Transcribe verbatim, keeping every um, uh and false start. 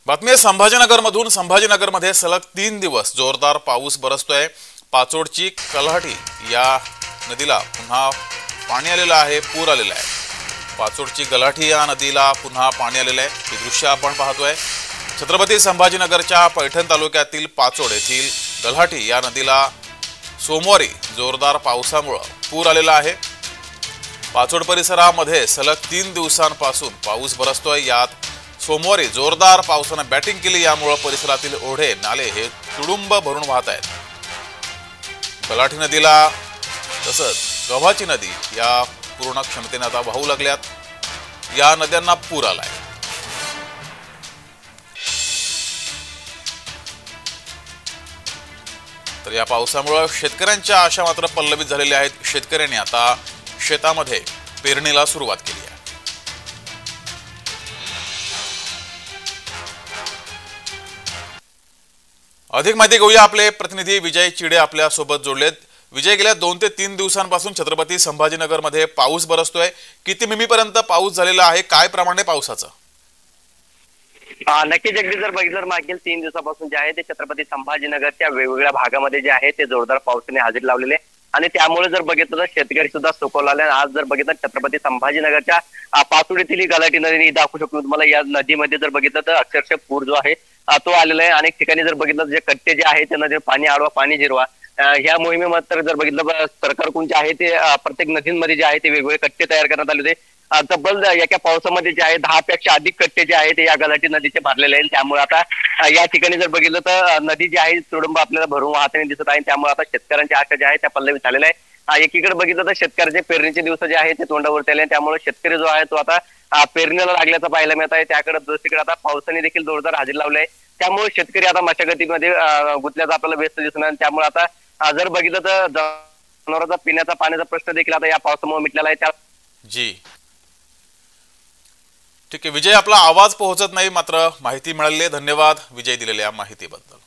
बातमी आहे संभाजीनगरमधून। संभाजीनगरमध्ये सलग तीन दिवस जोरदार पाऊस बरसतोय। पाचोडची कलहटी या नदीला पुन्हा पाणी आलेलं आहे, पूर आलेला आहे। पाचोडची गलाठी या नदीला पुन्हा पाणी आलेलं आहे। ही दृश्य आपण पाहतोय। छत्रपती संभाजीनगरच्या पैठण तालुक्यातील पाचोड येथील गलाठी या नदीला सोमवारी जोरदार पावसामुळे पूर आलेला आहे। पाचोड परिसरामध्ये सलग तीन दिवसांपासून पाऊस बरसतोय। यात सोमवारी जोरदार पावसाने बॅटिंग केली, यामुळे परिसरातील ओढे नाले हे तुडुंब भरून वाहत आहेत। गलाठी नदीला तसंच गव्हाची नदी या पूर्ण क्षमतेने आता वाहू लागल्यात। या नद्यांना पूर आलाय। तर या पावसामुळे शेतकऱ्यांच्या आशा मात्र पल्लवित झालेल्या आहेत। शेतकऱ्यांनी आता शेतामध्ये पेरणीला सुरुवात केली आहे। अधिक माहिती घेऊया, आपले प्रतिनिधी विजय चिडे आपल्या सोबत जोडलेत। विजय, गेल्या दोन ते तीन दिवसांपासून छत्रपती संभाजीनगरमध्ये पाऊस बरसतोय। किती मिमीपर्यंत पाऊस झालेला आहे, काय प्रमाणे पावसाचं? नक्कीच अगदी जर बघितलं मागील तीन दिवसापासून जे आहे ते छत्रपती संभाजीनगरच्या वेगवेगळ्या भागामध्ये जे आहे ते जोरदार पावसाने हजेरी लावलेले आणि त्यामुळे जर बघितलं तर शेतकरी सुद्धा सुखावले। आज जर बघितलं छत्रपती संभाजीनगरच्या पाचोड येथील गलाठी नदी दाखवू शकतो तुम्हाला। या नदीमध्ये जर बघितलं तर अक्षरशः पूर जो आहे तो आलेला आहे। अनेक ठिकाणी जर बघितलं जे कट्टे जे आहे त्यांना पाणी अडवा, पाणी जिरवा, ह्या मोहिमेमध्ये जर बघितलं सरकारकडून जे आहे ते प्रत्येक नदींमध्ये जे आहे ते वेगवेगळे कट्टे तयार करण्यात आले होते। तब्बल एका पावसामध्ये जे आहे दहा पेक्षा अधिक कट्टे जे आहेत ते या गलाठी नदीचे भरलेले आहेत। त्यामुळे आता या ठिकाणी जर बघितलं तर नदी जी आहे तुडुंब आपल्याला भरून वाहताना दिसत आहे। त्यामुळे आता शेतकऱ्यांच्या आशा ज्या आहेत त्या पल्लवित झालेल्या आहे। एकीकडे बघितलं तर शेतकऱ्याचे पेरणीचे दिवस जे आहे ते तोंडावरती आले, त्यामुळे शेतकरी जो आहे तो आता पेरणीला लागल्याचं पाहायला मिळत आहे। त्याकडे दुसरीकडे आता पावसाने देखील जोरदार हजेरी लावली आहे। त्यामुळे शेतकरी आता मशागतीमध्ये गुंतल्याचा आपल्याला व्यस्त दिसून आहे। त्यामुळे आता जर बघितलं तर जनावरांचा पिण्याचा पाण्याचा प्रश्न देखील आता या पावसामुळे मिटलेला आहे। त्या जी ठीक आहे विजय, आपला आवाज पोहोचत नाही, मात्र माहिती मिळाली आहे। धन्यवाद विजय दिलेल्या माहितीबद्दल।